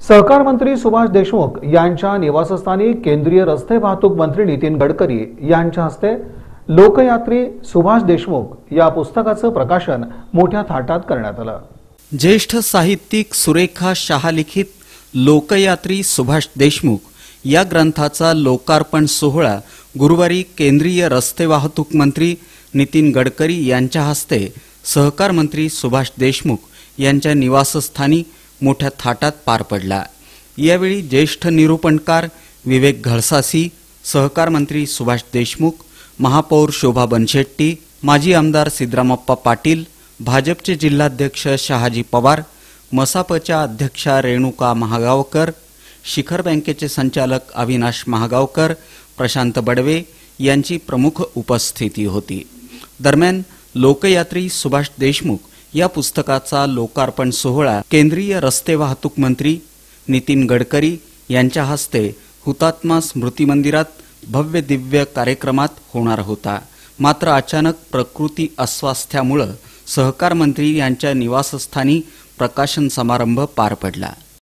सहकार मंत्री सुभाष देशमुख यांच्या निवासस्थानी केंद्रीय रस्ते वाहतूक मंत्री नितीन गडकरी यांच्या हस्ते लोकयात्री सुभाष देशमुख या पुस्तकाचं प्रकाशन मोठ्या थाटात करण्यात आलं। ज्येष्ठ साहित्यिक सुरेखा शाह लिखित लोकयात्री सुभाष देशमुख या ग्रंथाचा लोकार्पण सोहळा गुरुवारी केंद्रीय रस्ते वाहतूक मंत्री नितीन गडकरी यांच्या हस्ते सहकार मंत्री सुभाष देशमुख यांच्या निवासस्थानी मोठ्या थाटात पार पडला। यावेळी ज्येष्ठ निरूपणकार विवेक घळसासी, सहकार मंत्री सुभाष देशमुख, महापौर शोभा बनशेट्टी, माजी आमदार सिद्धरामप्पा पाटील, भाजपचे जिल्हाध्यक्ष शहाजी पवार, मसापच्या अध्यक्षा रेणुका महागावकर, शिखर बँकेचे संचालक अविनाश महागावकर, प्रशांत बडवे यांची प्रमुख उपस्थिती होती। दरम्यान लोकयात्री सुभाष देशमुख या पुस्तकाचा लोकार्पण सोहळा केंद्रीय रस्ते वाहतूक मंत्री नितीन गडकरी यांच्या हस्ते हुतात्मा स्मृती मंदिरात भव्य दिव्य कार्यक्रमात होणार होता। मात्र अचानक प्रकृती अस्वास्थ्यामुळे सहकार मंत्री यांच्या निवासस्थानी प्रकाशन समारंभ पार पडला।